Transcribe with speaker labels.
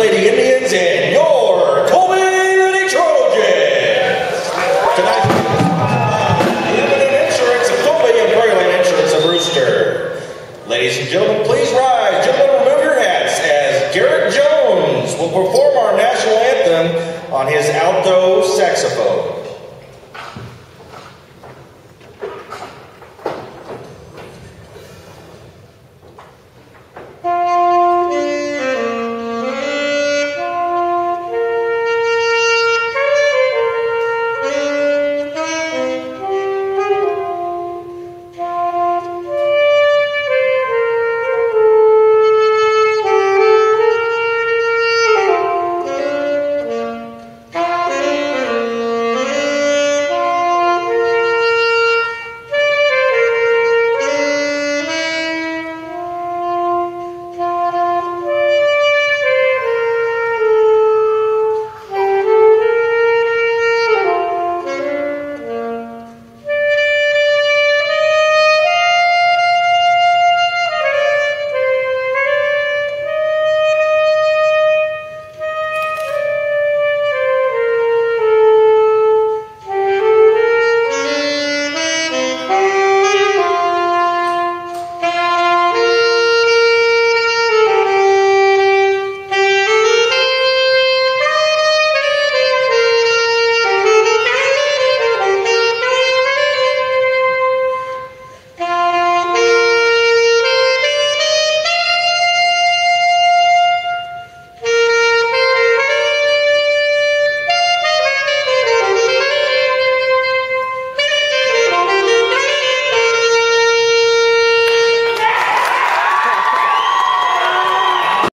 Speaker 1: Lady Indians and your Colby Lady Trojans. Tonight, Limited Insurance of Colby and Prairie Insurance of Rooster. Ladies and gentlemen, please rise. Gentlemen, remove your hats as Garrett Jones will perform our national anthem on his alto saxophone.